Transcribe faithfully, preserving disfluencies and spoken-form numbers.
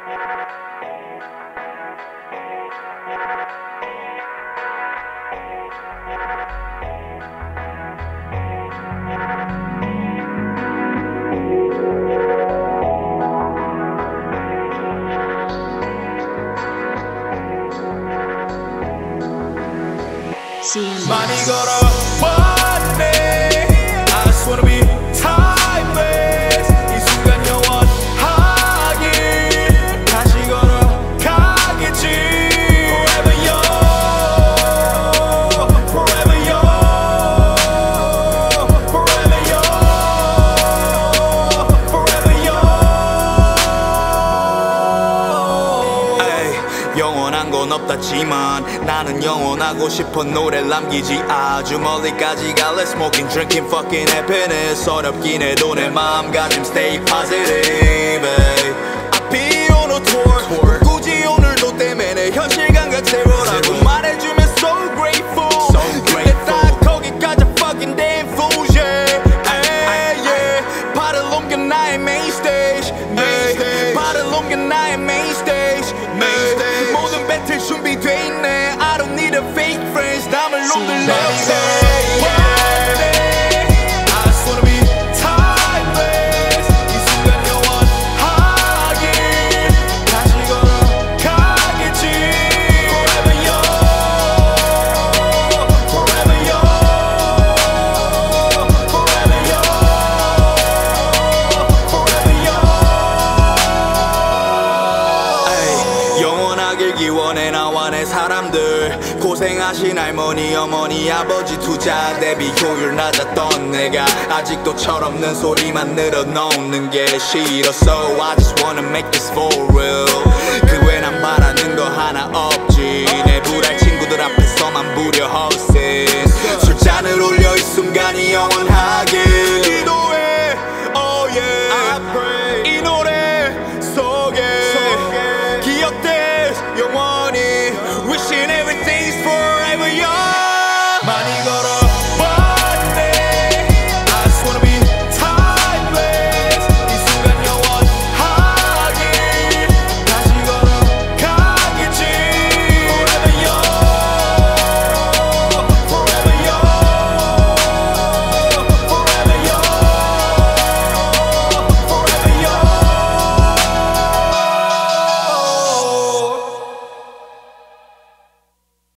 많이 걸어왔네. I just wanna be timeless. 이 순간 영원하길 다시 걸어가겠지. Forever young, forever young, forever young, forever young. Ay, 영원한 건 없다지만 나는 영원하고 싶어. 노래를 남기지 아주 멀리까지 갈래. Smoking, drinking, fucking happiness. 어렵긴 해도 내 마음가짐 stay positive. ay. I be on a tour. 굳이 오늘도 때문에 내 현실 감각 제로라고 말해주면 so grateful. 근데 딱 거기까지 fucking damn fools yeah. ay, yeah. 발을 옮겨 나의 main stage. ay. 발을 옮겨 나의 main stage. ay. 모든 배틀 준비돼 있네. I don't need a fake friends. 남을 놈들 내 기원해. 나와 내 사람들 고생하신 할머니 어머니 아버지 투자 대비 효율 낮았던 내가 아직도 철없는 소리만 늘어놓는 게 싫어. So I just wanna make this for real. 그 외 난 바라는 거 하나 없지. 내 불알 친구들 앞에서만 부려 hustle.